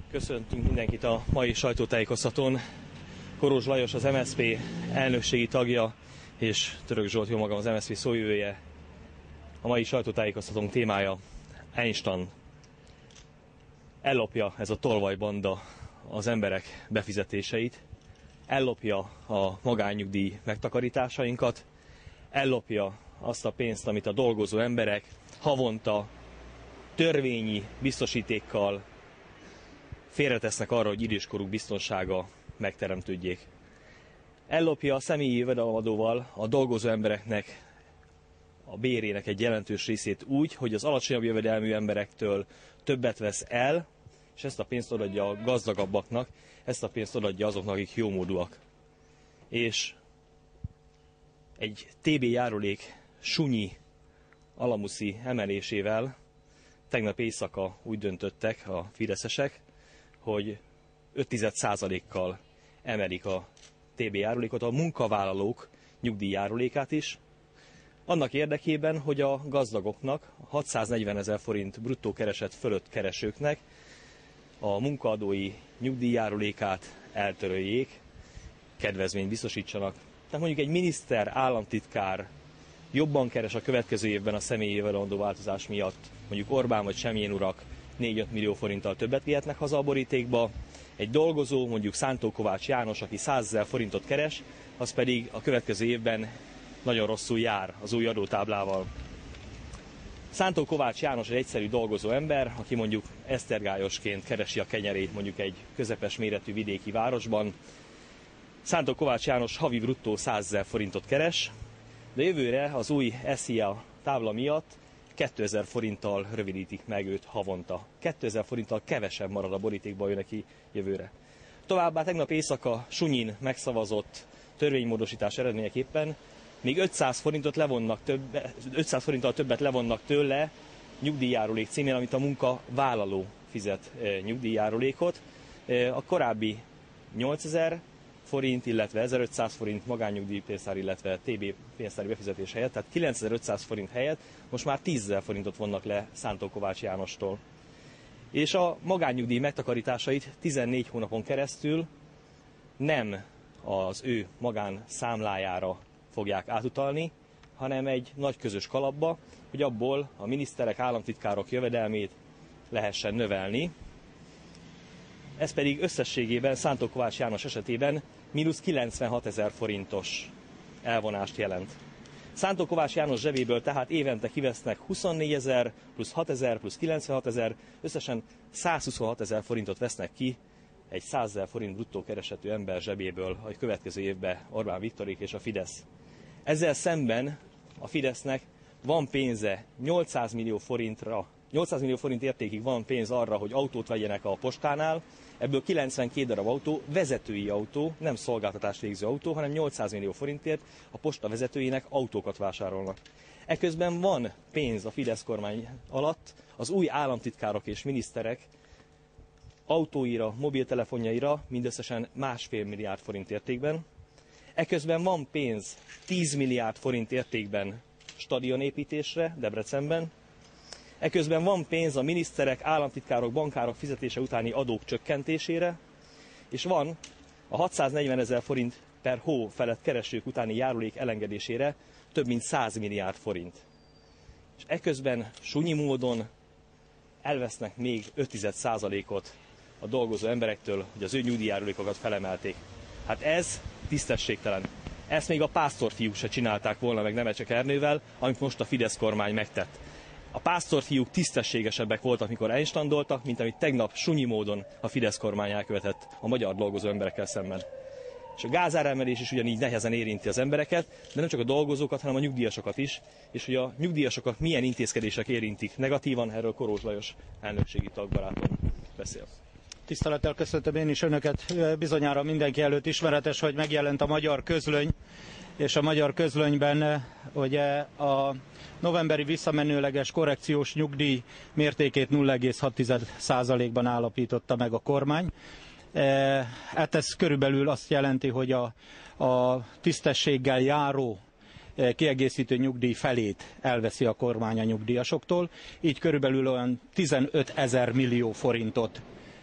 Köszöntünk mindenkit a mai sajtótájékoztatón. Korós Lajos, az MSZP elnökségi tagja, és Török Zsolt, jó magam, az MSZP szóvivője. A mai sajtótájékoztatónk témája Einstein. Ellopja ez a tolvajbanda az emberek befizetéseit, ellopja a magánnyugdíj megtakarításainkat, ellopja azt a pénzt, amit a dolgozó emberek havonta törvényi biztosítékkal félretesznek arra, hogy időskoruk biztonsága megteremtődjék. Ellopja a személyi jövedelemadóval a dolgozó embereknek a bérének egy jelentős részét úgy, hogy az alacsonyabb jövedelmű emberektől többet vesz el, és ezt a pénzt odaadja a gazdagabbaknak, ezt a pénzt odaadja azoknak, akik jómódúak. És egy TB járulék sunyi alamuszi emelésével tegnap éjszaka úgy döntöttek a fideszesek, hogy 0,5%-kal emelik a TB járulékot, a munkavállalók nyugdíjjárulékát is, annak érdekében, hogy a gazdagoknak, 640 000 forint bruttó kereset fölött keresőknek a munkaadói nyugdíjjárulékát eltöröljék, kedvezményt biztosítsanak. Tehát mondjuk egy miniszter, államtitkár jobban keres a következő évben a személyi jövedelemadó változás miatt, mondjuk Orbán vagy Semjén urak 4-5 millió forinttal többet vihetnek haza a borítékba, egy dolgozó, mondjuk Szántó Kovács János, aki 100 000 forintot keres, az pedig a következő évben nagyon rosszul jár az új adótáblával. Szántó Kovács János egy egyszerű dolgozó ember, aki mondjuk esztergályosként keresi a kenyerét mondjuk egy közepes méretű vidéki városban. Szántó Kovács János havi bruttó 100 000 forintot keres, de jövőre az új SZIA tábla miatt 2000 forinttal rövidítik meg őt havonta. 2000 forinttal kevesebb marad a borítékba ő neki jövőre. Továbbá tegnap éjszaka sunyin megszavazott törvénymódosítás eredményeképpen még 500 forinttal többet levonnak tőle nyugdíjjárulék címén, amit a munkavállaló fizet nyugdíjjárulékot. A korábbi 8000 forint, illetve 1500 forint magánnyugdíjpénztár, illetve TB pénztári befizetés helyett, tehát 9500 forint helyett most már 10 000 forintot vonnak le Szántó Kovács Jánostól. És a magánnyugdíj megtakarításait 14 hónapon keresztül nem az ő magánszámlájára fogják átutalni, hanem egy nagy közös kalapba, hogy abból a miniszterek, államtitkárok jövedelmét lehessen növelni. Ez pedig összességében Szántó Kovács János esetében mínusz 96 000 forintos elvonást jelent. Szántó Kovács János zsebéből tehát évente kivesznek 24 000, plusz 6 000, plusz 96 000, összesen 126 000 forintot vesznek ki egy 100 000 forint bruttó keresetű ember zsebéből a következő évben Orbán Viktorék és a Fidesz. Ezzel szemben a Fidesznek van pénze 800 millió forintra, 800 millió forint értékig van pénz arra, hogy autót vegyenek a postánál, ebből 92 darab autó, vezetői autó, nem szolgáltatást végző autó, hanem 800 millió forintért a posta vezetőinek autókat vásárolnak. Eközben van pénz a Fidesz kormány alatt az új államtitkárok és miniszterek autóira, mobiltelefonjaira mindösszesen 1,5 milliárd forint értékben. Eközben van pénz 10 milliárd forint értékben stadionépítésre Debrecenben. Eközben van pénz a miniszterek, államtitkárok, bankárok fizetése utáni adók csökkentésére, és van a 640 000 forint per hó felett keresők utáni járulék elengedésére több mint 100 milliárd forint. És eközben sunyi módon elvesznek még 0,5%-ot a dolgozó emberektől, hogy az ő nyugdíjjárulékokat felemelték. Hát ez tisztességtelen. Ezt még a pásztorfiúk se csinálták volna meg Nemecsek Ernővel, amit most a Fidesz kormány megtett. A pásztorfiúk tisztességesebbek voltak, mikor Einsteindoltak, mint amit tegnap sunyi módon a Fidesz kormány elkövetett a magyar dolgozó emberekkel szemben. És a gázáremelés is ugyanígy nehezen érinti az embereket, de nem csak a dolgozókat, hanem a nyugdíjasokat is, és hogy a nyugdíjasokat milyen intézkedések érintik negatívan, erről Korós Lajos elnökségi tagbarátom beszél. Tisztelettel köszöntöm én is önöket. Bizonyára mindenki előtt ismeretes, hogy megjelent a Magyar Közlöny, és a Magyar Közlönyben ugye a novemberi visszamenőleges korrekciós nyugdíj mértékét 0,6%-ban állapította meg a kormány. Hát ez körülbelül azt jelenti, hogy a tisztességgel járó kiegészítő nyugdíj felét elveszi a kormány a nyugdíjasoktól, így körülbelül olyan 15 000 millió forintot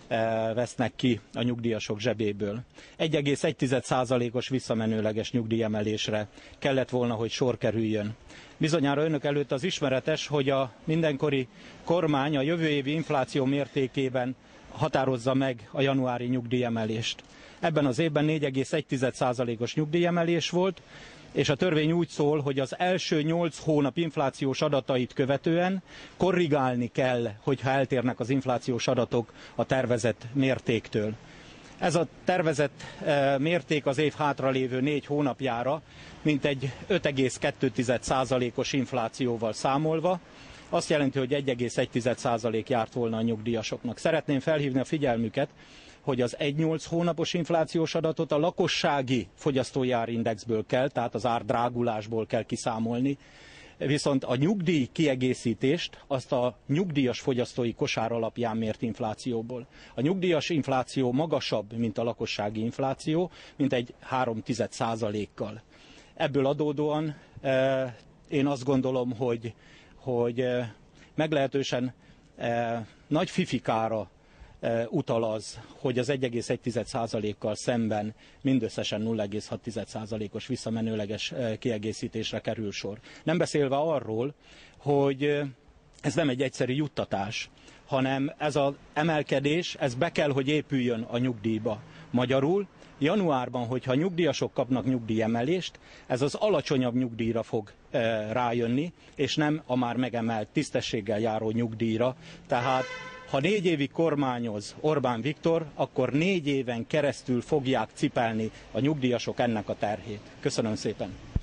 vesznek ki a nyugdíjasok zsebéből. 1,1%-os visszamenőleges nyugdíjemelésre kellett volna, hogy sor kerüljön. Bizonyára önök előtt az ismeretes, hogy a mindenkori kormány a jövő évi infláció mértékében határozza meg a januári nyugdíjemelést. Ebben az évben 4,1%-os nyugdíjemelés volt, és a törvény úgy szól, hogy az első 8 hónap inflációs adatait követően korrigálni kell, hogyha eltérnek az inflációs adatok a tervezett mértéktől. Ez a tervezett mérték az év hátralévő 4 hónapjára mintegy 5,2%-os inflációval számolva, azt jelenti, hogy 1,1% járt volna a nyugdíjasoknak. Szeretném felhívni a figyelmüket, hogy az 1,8 hónapos inflációs adatot a lakossági fogyasztói árindexből kell, tehát az árdrágulásból kell kiszámolni, viszont a nyugdíj kiegészítést azt a nyugdíjas fogyasztói kosár alapján mért inflációból. A nyugdíjas infláció magasabb, mint a lakossági infláció, mint egy 0,3%-kal. Ebből adódóan én azt gondolom, hogy meglehetősen nagy fifikára utal az, hogy az 1,1%-kal szemben mindösszesen 0,6%-os visszamenőleges kiegészítésre kerül sor. Nem beszélve arról, hogy ez nem egy egyszerű juttatás, hanem ez az emelkedés, ez be kell, hogy épüljön a nyugdíjba. Magyarul januárban, hogyha a nyugdíjasok kapnak nyugdíjemelést, ez az alacsonyabb nyugdíjra fog rájönni, és nem a már megemelt tisztességgel járó nyugdíjra. Tehát ha 4 évig kormányoz Orbán Viktor, akkor 4 éven keresztül fogják cipelni a nyugdíjasok ennek a terhét. Köszönöm szépen!